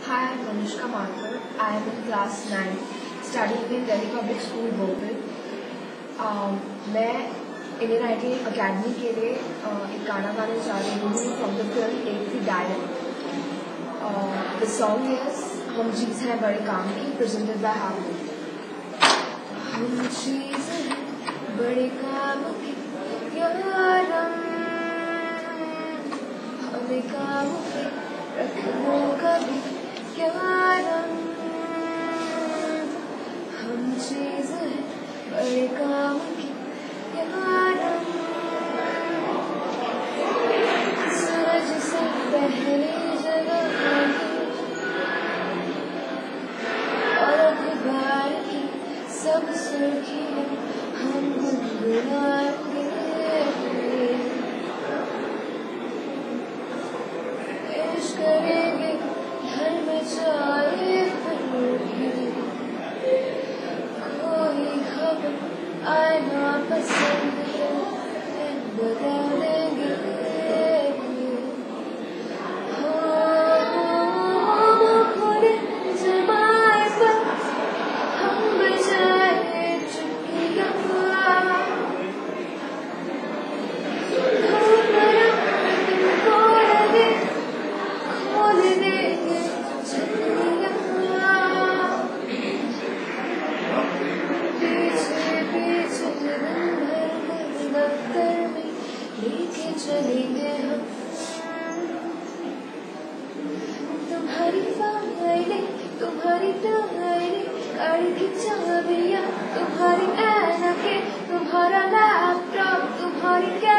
Hi, I'm Manishka Mathur. I am in class 9, studying in Delhi Public School, Bopal. मैं Indian idol academy के लिए एक गाना गाने जा रही हूँ फ्रॉम द फिल्म एक थी डायन. द सॉन्ग इज हम चीज़ हैं बड़े काम की, प्रेजेंटेड बाय हावमोर. हम चीज़ हैं बड़े काम की यारम, हमें काम पे रखना कभी यारम. हम चीज़ हैं बड़े काम की यारम. सूरज से पहले जगह और अखबार की सब सुर्खियाँ हम गुनगुनाएंगे. इश्क करेंगे घर में चाहे कोई खबर आए ना पसंद बता देंगे. खोले जमाए पर हम बजाए चुकिया, खोल देंगे छतरियाँ. पीछे पीछे दिन भर दफ्तर में लेके चलेंगे हम. तुम्हारी फाइलें, तुम्हारी डायरी, गाड़ी की चाबियाँ, तुम्हारी ऐनकें, तुम्हारा लैपटॉप, तुम्हारी